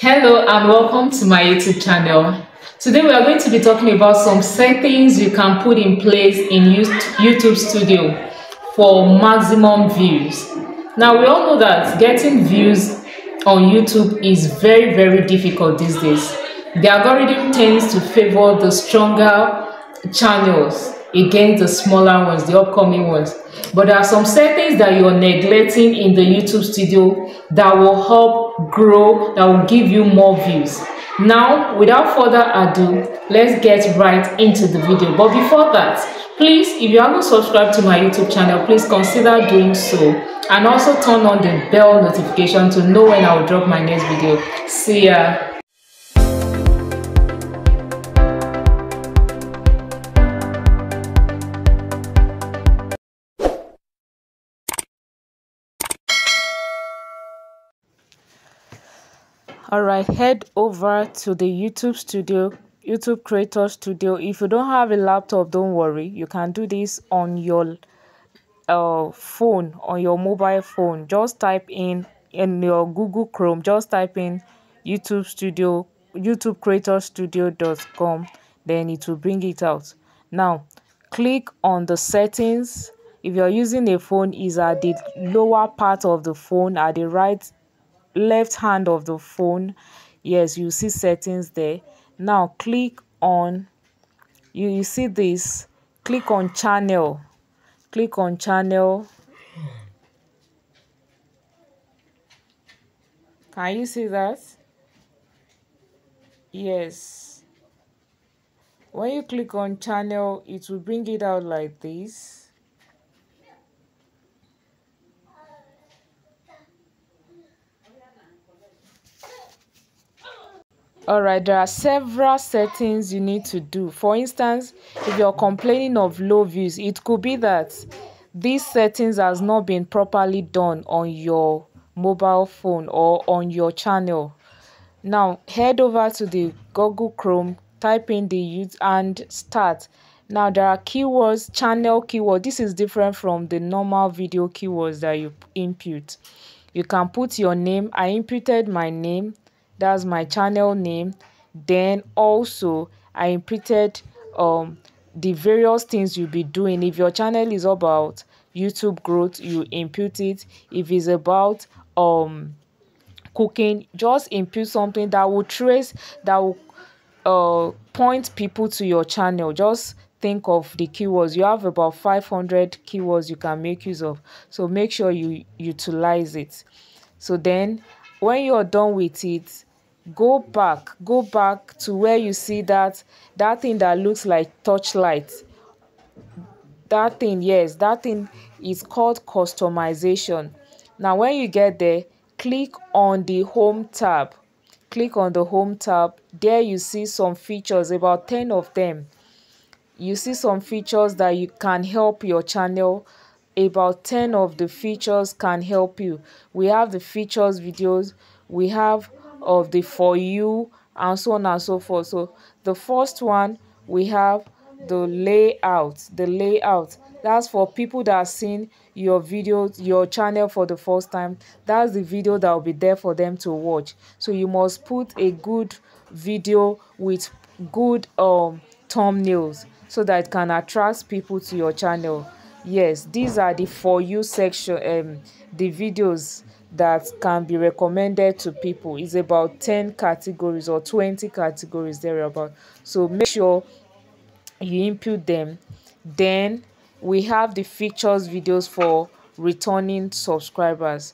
Hello and welcome to my YouTube channel. Today we are going to be talking about some settings you can put in place in YouTube Studio for maximum views. Now we all know that getting views on YouTube is very difficult these days. The algorithm tends to favor the stronger channels against the smaller ones, the upcoming ones. But there are some settings that you're neglecting in the YouTube Studio that will help grow, that will give you more views. Now, without further ado, let's get right into the video. But before that, please, if you haven't subscribed to my YouTube channel, please consider doing so. And also turn on the bell notification to know when I will drop my next video. See ya! Alright, head over to the YouTube Creator Studio. If you don't have a laptop, don't worry. You can do this on your phone, on your mobile phone. Just type in your Google Chrome, just type in YouTube Studio, YouTubeCreatorStudio.com, then it will bring it out. Now, click on the settings. If you're using a phone, is at the lower part of the phone, at the left hand of the phone. Yes, you see settings there. Now click on you see this, click on channel. Click on channel. Can you see that? Yes. When you click on channel, it will bring it out like this. Alright, there are several settings you need to do. For instance, if you're complaining of low views, it could be that these settings has not been properly done on your mobile phone or on your channel. Now head over to the Google Chrome, type in the YouTube and start. Now there are keywords, channel keyword. This is different from the normal video keywords that you input. You can put your name. I inputted my name. That's my channel name. Then also I inputted the various things you'll be doing. If your channel is about YouTube growth, you input it. If it's about cooking, just input something that will point people to your channel. Just think of the keywords. You have about 500 keywords you can make use of, so make sure you utilize it. So then when you're done with it, go back to where you see that thing that looks like touchlight. That thing, yes, that thing is called customization. Now when you get there, click on the home tab. Click on the home tab. There you see some features, about 10 of them. You see some features that you can help your channel. About 10 of the features can help you. We have the features videos, we have of the for you, and so on and so forth. So the first one, we have the layout. That's for people that are seeing your videos, your channel for the first time. That's the video that will be there for them to watch. So you must put a good video with good thumbnails so that it can attract people to your channel. Yes, these are the for you section, the videos that can be recommended to people. Is about 10 categories or 20 categories thereabout. So make sure you input them. Then we have the features videos for returning subscribers.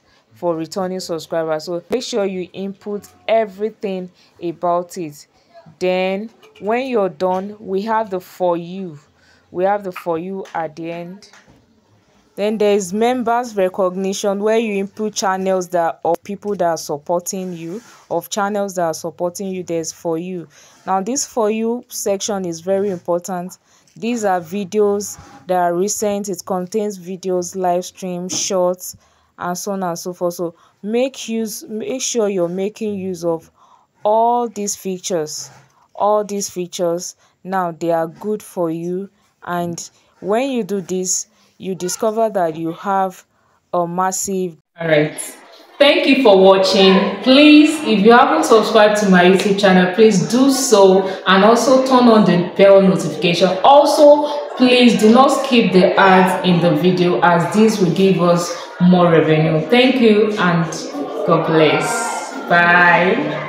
So make sure you input everything about it. Then when you're done, we have the for you at the end. Then there is members recognition, where you input channels that of people that are supporting you, of channels that are supporting you. There's for you. Now this for you section is very important. These are videos that are recent. It contains videos, live streams, shorts, and so on and so forth. So make sure you're making use of all these features. Now they are good for you, and when you do this, you discover that you have a massive. All right, Thank you for watching. Please, if you haven't subscribed to my YouTube channel, please do so, and also turn on the bell notification. Also, please do not skip the ads in the video, as this will give us more revenue. Thank you and God bless. Bye.